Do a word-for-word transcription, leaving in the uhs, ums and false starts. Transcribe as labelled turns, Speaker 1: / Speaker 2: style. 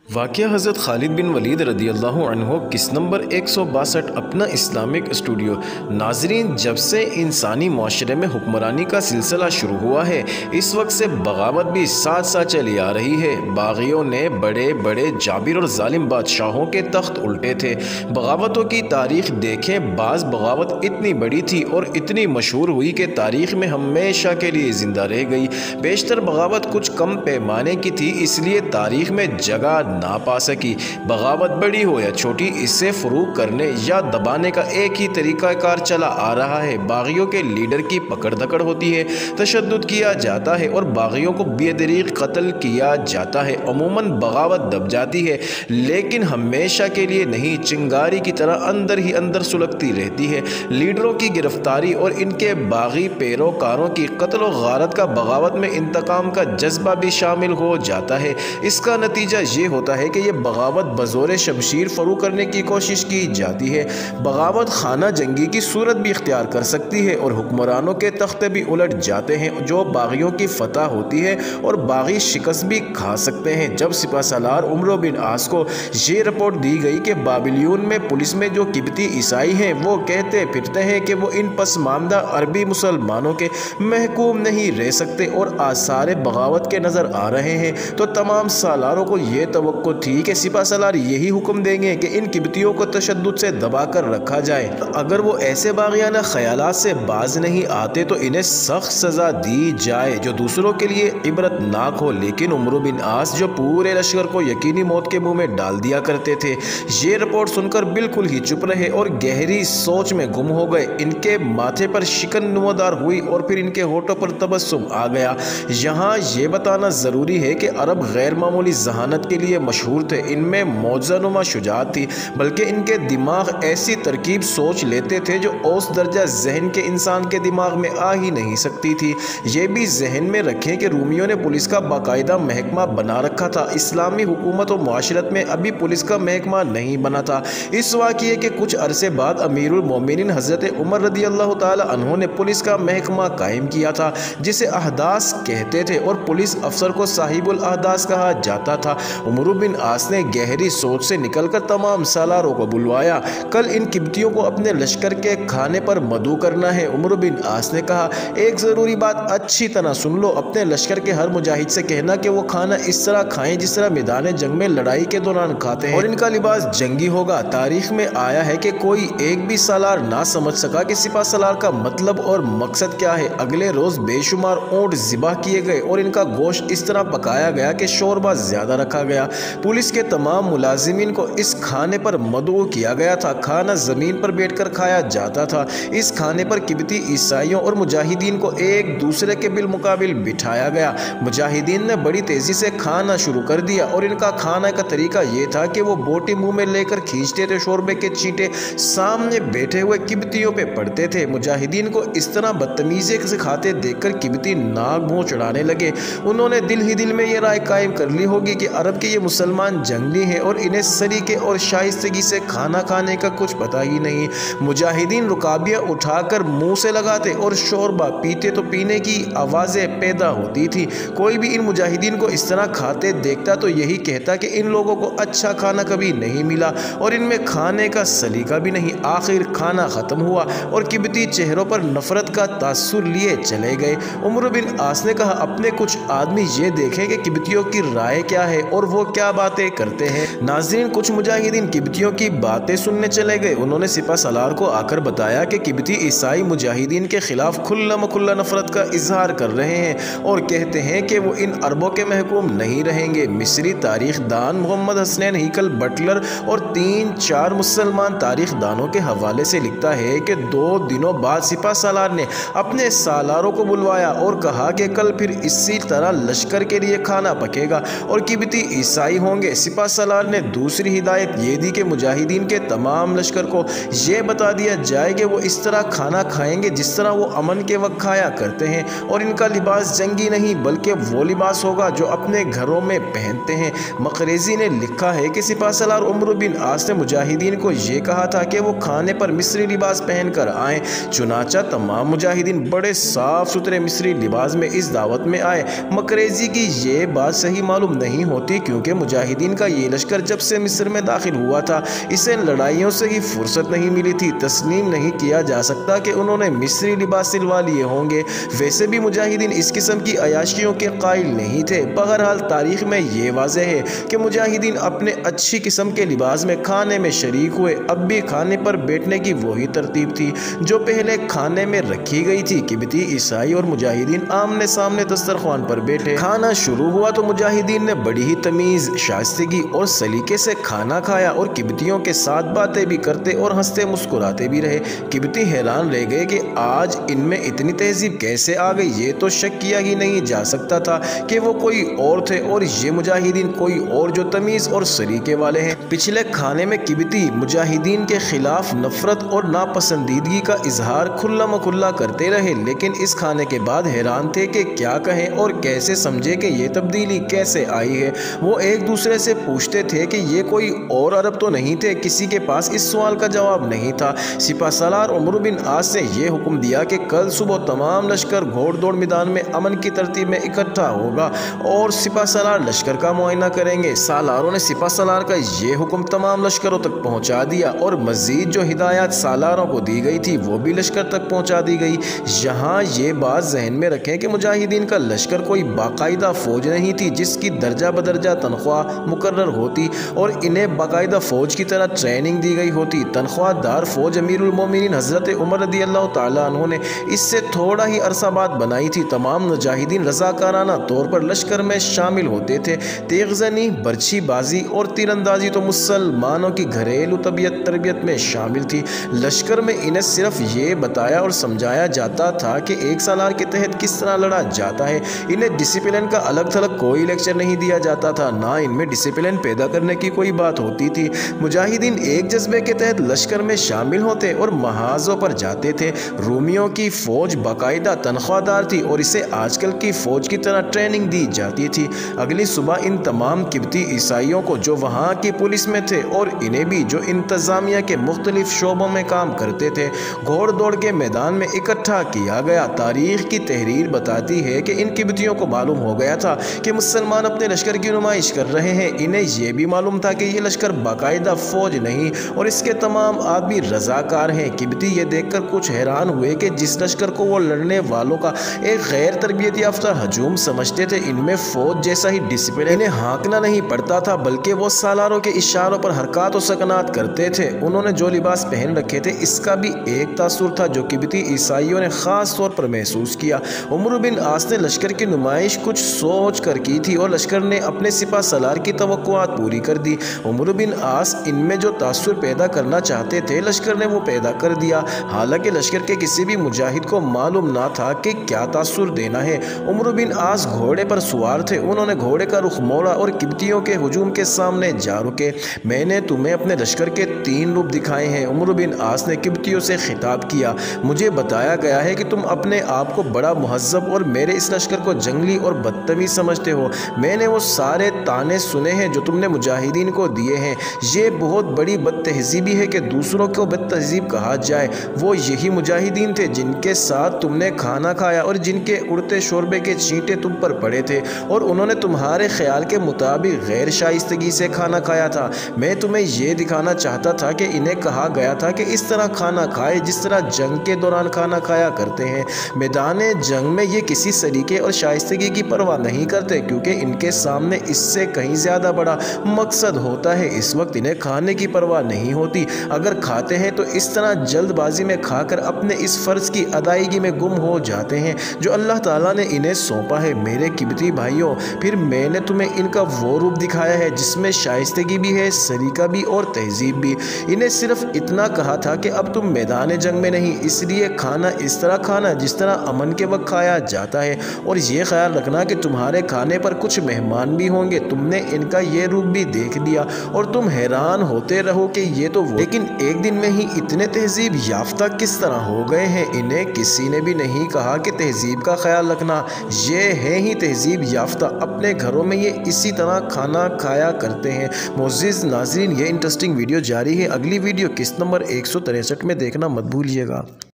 Speaker 1: واقعہ حضرت خالد بن ولید رضی اللہ عنہ کس نمبر ایک سو باسٹھ اپنا اسلامک اسٹوڈیو۔ ناظرین، جب سے انسانی معاشرے میں حکمرانی کا سلسلہ شروع ہوا ہے، اس وقت سے بغاوت بھی ساتھ ساتھ چلی آ رہی ہے۔ باغیوں نے بڑے بڑے جابر اور ظالم بادشاہوں کے تخت الٹے تھے۔ بغاوتوں کی تاریخ دیکھیں، بعض بغاوت اتنی بڑی تھی اور اتنی مشہور ہوئی کہ تاریخ میں ہمیشہ کے لیے زندہ رہ گئی۔ بیشتر بغاوت کچھ کم پیمانے کی تھی، اس لیے تاریخ میں جگہ نہ پا سکی۔ بغاوت بڑی ہو یا چھوٹی، اسے فروغ کرنے یا دبانے کا ایک ہی طریقہ کار چلا آ رہا ہے۔ باغیوں کے لیڈر کی پکڑ دھکڑ ہوتی ہے، تشدد کیا جاتا ہے اور باغیوں کو بے دریغ قتل کیا جاتا ہے۔ عموماً بغاوت دب جاتی ہے، لیکن ہمیشہ کے لیے نہیں، چنگاری کی طرح اندر ہی اندر سلگتی رہتی ہے۔ لیڈروں کی گرفتاری اور ان کے باغی پیروکاروں کی قتل و غارت کا بغاوت میں انتقام کا جذبہ بھی شامل ہو جاتا ہے۔ اس کا نتیجہ یہ ہوتا ہے کہ یہ بغاوت بزور شمشیر فروغ کرنے کی کوشش کی جاتی ہے۔ بغاوت خانہ جنگی کی صورت بھی اختیار کر سکتی ہے اور حکمرانوں کے تختے بھی الٹ جاتے ہیں جو باغیوں کی فتح ہوتی ہے، اور باغی شکست بھی کھا سکتے ہیں۔ جب سپہ سالار عمرو بن عاص کو یہ رپورٹ دی گئی کہ بابلیون میں پولیس میں جو قبطی عیسائی ہیں وہ کہتے پھرتے ہیں کہ وہ ان پسماندہ عربی مسلمانوں کے محکوم نہیں رہ سکتے اور آثار بغاوت کے نظر آ رہے ہیں، تو تمام سالاروں کو یہ توقع تھی کہ سپہ سالار یہی حکم دیں گے کہ ان قبطیوں کو تشدد سے دبا کر رکھا جائے۔ اگر وہ ایسے باغیانہ خیالات سے باز نہیں آتے تو انہیں سخت سزا دی جائے جو دوسروں کے لیے عبرت ناک ہو۔ لیکن عمرو بن عاص جو پورے لشکر کو یقینی موت کے منہ میں ڈال دیا کرتے تھے، یہ رپورٹ سن کر بالکل ہی چپ رہے اور گہری سوچ میں گم ہو گئے۔ ان کے ماتھے پر شکن نمودار ہوئی اور پھر ان کے ہونٹوں پر تبسم آ گیا۔ یہاں یہ بتانا ضروری ہے کہ عرب غیر معمولی ذہانت کے لیے مشہور تھے۔ ان میں معجزہ نما شجاعت تھی، بلکہ ان کے دماغ ایسی ترکیب سوچ لیتے تھے جو اوس درجہ ذہن کے انسان کے دماغ میں آ ہی نہیں سکتی تھی۔ یہ بھی ذہن میں رکھیں کہ رومیوں نے پولیس کا باقاعدہ محکمہ بنا رکھا تھا، اسلامی حکومت و معاشرت میں ابھی پولیس کا محکمہ نہیں بنا تھا۔ اس واقعے کے کچھ عرصے بعد امیر المومنین حضرت عمر رضی اللہ تعالی عنہ نے پولیس کا محکمہ قائم کیا تھا، جسے احداث کہتے تھے، اور پولیس افسر کو صاحب الاحداث کہا جاتا تھا۔ عمرو بن عاص نے گہری سوچ سے نکل کر تمام سالاروں کو بلوایا۔ کل ان قبطیوں کو اپنے لشکر کے کھانے پر مدعو کرنا ہے۔ عمرو بن عاص نے کہا، ایک ضروری بات اچھی طرح سن لو، اپنے لشکر کے ہر مجاہد سے کہنا کہ وہ کھانا اس طرح کھائیں جس طرح میدان جنگ میں لڑائی کے دوران کھاتے ہیں، اور ان کا لباس جنگی ہوگا۔ تاریخ میں آیا ہے کہ کوئی ایک بھی سالار نہ سمجھ سکا کہ سپہ سالار کا مطلب اور مقصد کیا ہے۔ اگلے روز بے شمار اونٹ ذبح کیے گئے اور ان کا گوشت اس طرح پکایا گیا کہ شوربہ زیادہ رکھا گیا۔ پولیس کے تمام ملازمین کو اس کھانے پر مدعو کیا گیا تھا۔ کھانا زمین پر بیٹھ کر کھایا جاتا تھا۔ اس کھانے پر قبطی عیسائیوں اور مجاہدین کو ایک دوسرے کے بالمقابل بٹھایا گیا۔ مجاہدین نے بڑی تیزی سے کھانا شروع کر دیا اور ان کا کھانا کا طریقہ یہ تھا کہ وہ بوٹی منہ میں لے کر کھینچتے تھے، شوربے کے چینٹے سامنے بیٹھے ہوئے قبطیوں پہ پڑتے تھے۔ مجاہدین کو اس طرح بدتمیزی سے کھاتے دیکھ کر قبطی ناک منہ چڑھانے لگے۔ انہوں نے دل ہی دل میں یہ رائے قائم کر لی ہوگی کہ عرب کے یہ مسلمان جنگلی ہیں اور انہیں سلیقے اور شائستگی سے کھانا کھانے کا کچھ پتہ ہی نہیں۔ مجاہدین رکابیاں اٹھا کر منہ سے لگاتے اور شوربہ پیتے تو پینے کی آوازیں پیدا ہوتی تھی۔ کوئی بھی ان مجاہدین کو اس طرح کھاتے دیکھتا تو یہی کہتا کہ ان لوگوں کو اچھا کھانا کبھی نہیں ملا اور ان میں کھانے کا سلیقہ بھی نہیں۔ آخر کھانا ختم ہوا اور قبطی چہروں پر نفرت کا تاثر لیے چلے گئے۔ عمرو بن عاص نے کہا، اپنے کچھ آدمی یہ دیکھیں کہ قبطیوں کی رائے کیا ہے اور وہ کیا باتیں کرتے ہیں۔ ناظرین، کچھ مجاہدین قبطیوں کی باتیں سننے چلے گئے۔ انہوں نے سپہ سالار کو آ کر بتایا کہ قبطی عیسائی مجاہدین کے خلاف کھلا مکھلا نفرت کا اظہار کر رہے ہیں اور کہتے ہیں کہ وہ ان عربوں کے محکوم نہیں رہیں گے۔ مصری تاریخ دان محمد حسنین ہیکل بٹلر اور تین چار مسلمان تاریخ دانوں کے حوالے سے لکھتا ہے کہ دو دنوں بعد سپہ سالار نے اپنے سالاروں کو بلوایا اور کہا کہ کل پھر اسی طرح لشکر کے لیے کھانا پکے گا اور قبطی عیسائی ہوں گے۔ سپہ سالار نے دوسری ہدایت یہ دی کہ مجاہدین کے تمام لشکر کو یہ بتا دیا جائے کہ وہ اس طرح کھانا کھائیں گے جس طرح وہ امن کے وقت کھایا کرتے ہیں، اور ان کا لباس جنگی نہیں بلکہ وہ لباس ہوگا جو اپنے گھروں میں پہنتے ہیں۔ مقریزی نے لکھا ہے کہ سپہ سالار عمرو بن عاص نے مجاہدین کو یہ کہا تھا کہ وہ کھانے پر مصری لباس پہن کر آئیں۔ چنانچہ تمام مجاہدین بڑے صاف ستھرے مصری لباس میں اس دعوت میں آئے۔ مقریزی کی یہ بات صحیح معلوم نہیں ہوتی کیونکہ مجاہدین کا یہ لشکر جب سے مصر میں داخل ہوا تھا اسے لڑائیوں سے ہی فرصت نہیں ملی تھی۔ تسلیم نہیں کیا جا سکتا کہ انہوں نے مصری لباس سلوا لیے ہوں گے۔ ویسے بھی مجاہدین اس قسم کی عیاشیوں کے قائل نہیں تھے۔ بہرحال تاریخ میں یہ واضح ہے کہ مجاہدین اپنے اچھی قسم کے لباس میں کھانے میں شریک ہوئے۔ اب بھی کھانے پر بیٹھنے کی وہی ترتیب تھی جو پہلے کھانے میں رکھی گئی تھی۔ قبطی، عیسائی اور مجاہدین آمنے سامنے دسترخوان پر بیٹھے۔ کھانا شروع ہوا تو مجاہدین نے بڑی ہی تمیز، شائستگی اور سلیقے سے کھانا کھایا اور قبطیوں کے ساتھ باتیں بھی کرتے اور ہنستے مسکراتے بھی رہے۔ قبطی حیران رہ گئے کہ آج ان میں اتنی تہذیب کیسے آ گئی۔ یہ تو شک کیا ہی نہیں جا سکتا تھا کہ وہ کوئی اور تھے اور یہ مجاہدین کوئی اور جو تمیز اور سلیقے والے ہیں۔ پچھلے کھانے میں قبطی مجاہدین کے خلاف نفرت اور ناپسندیدگی کا اظہار کھلا مکھلا کرتے رہے، لیکن اس کھانے کے بعد حیران تھے کہ کیا کہیں اور کیسے سمجھے کہ یہ تبدیلی کیسے آئی ہے۔ وہ ایک دوسرے سے پوچھتے تھے کہ یہ کوئی اور عرب تو نہیں تھے۔ کسی کے پاس اس سوال کا جواب نہیں تھا۔ سپہ سالار عمرو بن عاص نے یہ حکم دیا کہ کل صبح تمام لشکر گھوڑ دوڑ میدان میں امن کی ترتیب میں اکٹھا ہوگا اور سپہ سالار لشکر کا معائنہ کریں گے۔ سالاروں نے سپہ سالار کا یہ حکم تمام لشکروں تک پہنچا دیا اور مزید جو ہدایات سالاروں کو دی گئی تھی وہ بھی لشکر تک پہنچا دی گئی۔ یہاں یہ بات ذہن میں رکھیں کہ مجاہدین کا لشکر کوئی باقاعدہ فوج نہیں تھی جس کی درجہ بدرجہ تنخواہ مقرر ہوتی اور انہیں باقاعدہ فوج کی طرح ٹریننگ دی گئی ہوتی۔ تنخواہ دار فوج امیر المومنین حضرت عمر رضی اللہ تعالیٰ عنہ نے اس سے تھوڑا ہی عرصہ بعد بنائی تھی۔ تمام مجاہدین رضاکارانہ طور پر لشکر میں شامل ہوتے تھے۔ تیغ زنی، برچھی بازی اور تیر اندازی تو مسلمانوں کی گھریلو طبیعت تربیت میں شامل تھی۔ لشکر میں انہیں صرف یہ بتایا اور سمجھایا جاتا تھا کہ ایک سالار کے تحت کس طرح لڑا جاتا ہے۔ انہیں ڈسپلن کا الگ تھلگ کوئی لیکچر نہیں دیا جاتا تھا، نہ ان میں ڈسپلن پیدا کرنے کی کوئی بات ہوتی تھی۔ مجاہدین ایک جذبے کے تحت لشکر میں شامل ہوتے اور محاذوں پر جاتے تھے۔ رومیوں کی فوج باقاعدہ تنخواہ دار تھی اور اسے آج کل کی فوج کی طرح ٹریننگ دی جاتی تھی۔ اگلی صبح ان تمام قبطی عیسائیوں کو جو وہاں کی پولیس میں تھے اور انہیں بھی جو انتظامیہ کے مختلف شعبوں میں کام کرتے تھے، گھوڑ دوڑ کے میدان میں اکٹھا کیا گیا۔ تاریخ کی تحریر بتاتی ہے کہ ان قبطیوں کو معلوم ہو گیا تھا کہ مسلمان اپنے لشکر کی نمائش کر رہے ہیں۔ انہیں یہ بھی معلوم تھا کہ یہ لشکر باقاعدہ فوج نہیں اور اس کے تمام آدمی رضاکار ہیں۔ قبطی یہ دیکھ کر کچھ حیران ہوئے کہ جس لشکر کو وہ لڑنے والوں کا ایک غیر تربیت یافتہ ہجوم سمجھتے تھے، ان میں فوج جیسا ہی ڈسپلن انہیں ہانکنا نہیں پڑتا تھا، بلکہ وہ سالاروں کے اشاروں پر حرکات و سکنات کرتے تھے۔ انہوں نے جو لباس پہن رکھے تھے اس کا بھی ایک تاثر تھا جو قبطی عیسائیوں نے خاص طور پر محسوس کیا۔ عمرو بن عاص نے لشکر کی نمائش کچھ سوچ کر کی تھی اور لشکر نے اپنے سپہ سالار کی توقعات پوری کر دی۔ عمرو بن عاص ان میں جو تاثر پیدا کرنا چاہتے تھے لشکر نے وہ پیدا کر دیا، حالانکہ لشکر کے کسی بھی مجاہد کو معلوم نہ تھا کہ کیا تاثر دینا ہے۔ عمرو بن عاص گھوڑے پر سوار تھے۔ انہوں نے گھوڑے کا رخ موڑا اور قبطیوں کے ہجوم کے سامنے جا رکے۔ میں نے تمہیں اپنے لشکر کے تین روپ دکھائے ہیں، عمرو بن عاص نے قبطیوں سے خطاب کیا۔ مجھے بتایا گیا ہے کہ تم اپنے آپ کو بڑا مہذب اور میرے اس لشکر کو جنگلی اور بدتمیز سمجھتے ہو۔ میں نے وہ سارے طعنے سنے ہیں جو تم نے مجاہدین کو دیے ہیں۔ یہ بہت بڑی بد تہذیبی ہے کہ دوسروں کو بد تہذیب کہا جائے۔ وہ یہی مجاہدین تھے جن کے ساتھ تم نے کھانا کھایا اور جن کے اڑتے شوربے کے چینٹے تم پر پڑے تھے اور انہوں نے تمہارے خیال کے مطابق غیر شائستگی سے کھانا کھایا تھا۔ میں تمہیں یہ دکھانا چاہتا تھا کہ انہیں کہا گیا تھا کہ اس طرح کھانا کھائے جس طرح جنگ کے دوران کھانا کھایا کرتے ہیں۔ میدان جنگ میں یہ کسی سلیقے اور شائستگی کی پرواہ نہیں کرتے کیونکہ ان کے سامنے اس سے کہیں زیادہ بڑا مقصد ہوتا ہے۔ اس وقت انہیں کھانے کی پرواہ نہیں ہوتی۔ اگر کھاتے ہیں تو اس طرح جلد بازی میں کھا کر اپنے اس فرض کی ادائیگی میں گم ہو جاتے ہیں جو اللہ تعالیٰ نے انہیں سونپا ہے۔ میرے قبطی بھائیوں، پھر میں نے تمہیں ان کا وہ روپ دکھایا ہے جس میں شائستگی بھی ہے، سلیقہ بھی اور تہذیب بھی۔ انہیں صرف اتنا کہا تھا کہ اب تم میدان جنگ میں نہیں، اس لیے کھانا اس طرح کھانا جس طرح امن کے وقت کھایا جاتا ہے، اور یہ خیال رکھنا کہ تمہارے کھانے پر کچھ مہمان بھی ہوں گے۔ تم نے ان کا یہ روپ بھی دیکھ لیا اور تم حیران ہوتے رہو کہ یہ تو وہ، لیکن ایک دن میں ہی اتنے تہذیب یافتہ کس طرح ہو گئے ہیں۔ انہیں کسی نے بھی نہیں کہا کہ تہذیب کا خیال رکھنا، یہ ہے ہی تہذیب یافتہ۔ اپنے گھروں میں یہ اسی طرح کھانا کھایا کرتے ہیں۔ معزز ناظرین، یہ انٹرسٹنگ ویڈیو جاری ہے، اگلی ویڈیو قسط نمبر ایک سو تریسٹھ میں دیکھنا مت بھولیے گا۔